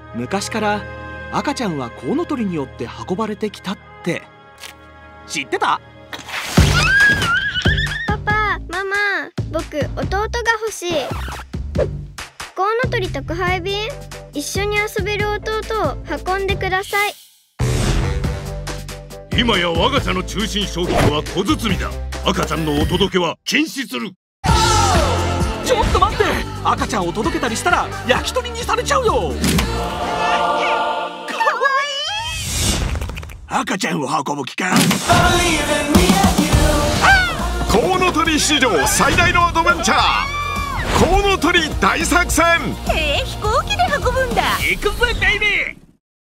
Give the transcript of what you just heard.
昔から赤ちゃんはコウノトリによって運ばれてきたって知ってた？ パパ、ママ、僕弟が欲しい。コウノトリ宅配便、一緒に遊べる弟を運んでください。 今や我が社の中心商品は小包だ。赤ちゃんのお届けは禁止する。 ちょっと待って、赤ちゃんを届けたりしたら焼き鳥にされちゃうよ。かわいい。赤ちゃんを運ぶ気か。 コウノトリ史上最大のアドベンチャー、コウノトリ大作戦。 飛行機で運ぶんだ。 行くぜベイビー。